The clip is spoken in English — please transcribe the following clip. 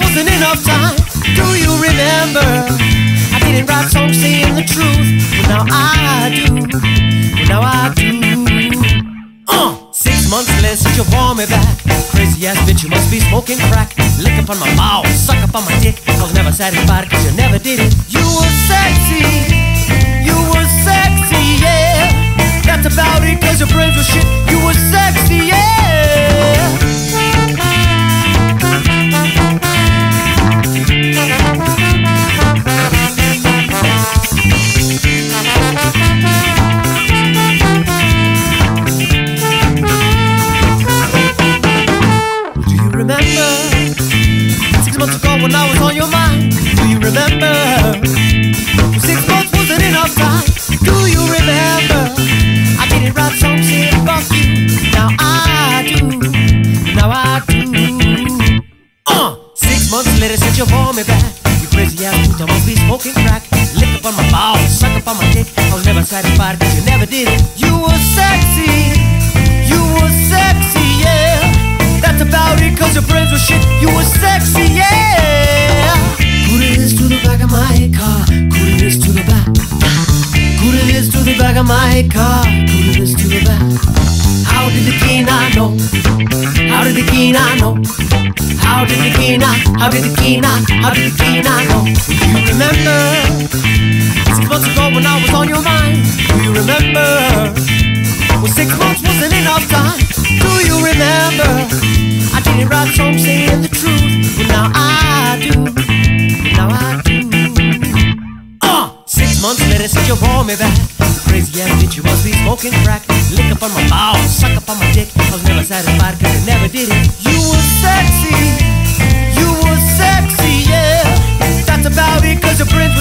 wasn't enough time. Do you remember? I didn't write songs saying the truth. Well, now I do. Well, now I do. 6 months later since you wore me back. Crazy ass bitch, you must be smoking crack. Lick up on my mouth, suck up on my dick. I was never satisfied cause you never did it. You were sexy, yeah. That's about it cause your brains were shit. You were sexy, yeah. Remember 6 months ago when I was on your mind? Do you remember? 6 months wasn't enough time. Do you remember? I didn't write songs saying fuck you. Now I do. Now I do. 6 months later since you wore me back. You crazy ass bitch, I must be smoking crack. Lick up on my balls, suck up on my dick. I was never satisfied cause you never did it. You were sexy, yeah. That's about it cause your brains were shit. You were sexy, yeah. Put it to the back of my car. Put it to the back. Put it to the back of my car. Put it to the back. How did the key not know? How did the key not know? How did the key not? How did the key not? How did the key not know? Do you remember 6 months ago when I was on your mind? Do you remember? Well, 6 months wasn't enough time. Do you remember? I didn't write songs saying the truth. Well, now I do. Now I do. 6 months later since you wore me back. Crazy ass bitch, you must be smoking crack. Lick up on my balls, suck up on my dick. I was never satisfied cause you never did it. You were sexy, yeah. That's about it cause your brains